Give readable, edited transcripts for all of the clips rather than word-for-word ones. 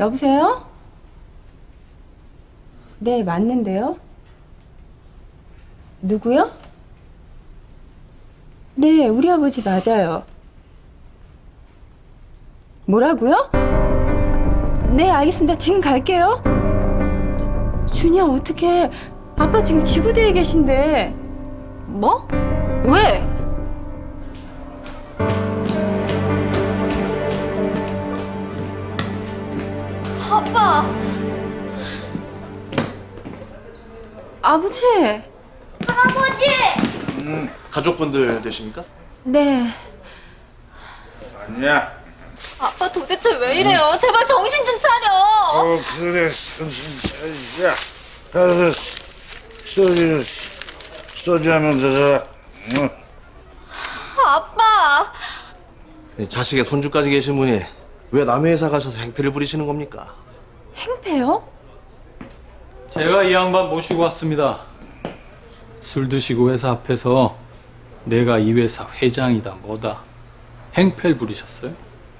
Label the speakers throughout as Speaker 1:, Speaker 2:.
Speaker 1: 여보세요? 네, 맞는데요? 누구요? 네, 우리 아버지 맞아요. 뭐라고요? 네, 알겠습니다. 지금 갈게요. 준이야, 어떡해. 아빠 지금 지구대에 계신데.
Speaker 2: 뭐? 왜? 아빠!
Speaker 1: 아버지!
Speaker 2: 할아버지!
Speaker 3: 가족분들 되십니까?
Speaker 1: 네.
Speaker 4: 아니야.
Speaker 2: 아빠 도대체 왜 이래요? 제발 정신 좀 차려!
Speaker 4: 그래, 정신 차리자. 가서 소주 한명 사자. 응.
Speaker 2: 아빠!
Speaker 3: 자식의 손주까지 계신 분이 왜 남의 회사 가셔서 행패를 부리시는 겁니까?
Speaker 1: 행패요?
Speaker 5: 제가 이 양반 모시고 왔습니다. 술 드시고 회사 앞에서 내가 이 회사 회장이다 뭐다 행패를 부리셨어요?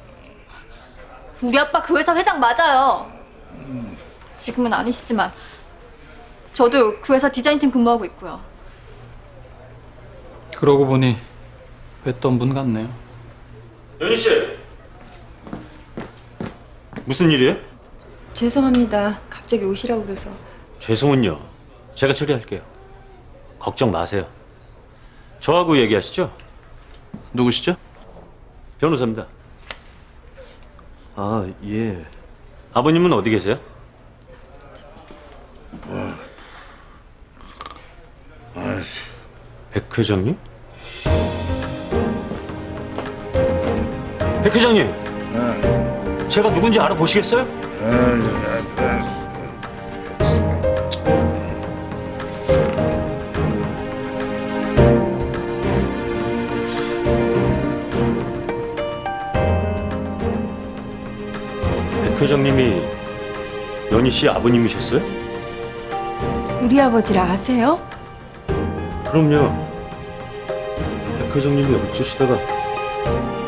Speaker 2: 우리 아빠 그 회사 회장 맞아요. 지금은 아니시지만 저도 그 회사 디자인팀 근무하고 있고요.
Speaker 5: 그러고 보니 뵀던 분 같네요.
Speaker 6: 연희 씨, 무슨 일이에요?
Speaker 1: 죄송합니다. 갑자기 오시라고 그래서.
Speaker 6: 죄송은요. 제가 처리할게요. 걱정 마세요. 저하고 얘기하시죠?
Speaker 3: 누구시죠?
Speaker 6: 변호사입니다.
Speaker 3: 아, 예.
Speaker 6: 아버님은 어디 계세요? 백 회장님? 백 회장님! 제가 누군지 알아보시겠어요? 백 회장님이 연희 씨 아버님이셨어요?
Speaker 1: 우리 아버지를 아세요?
Speaker 6: 그럼요. 백 회장님이 어쩌시다가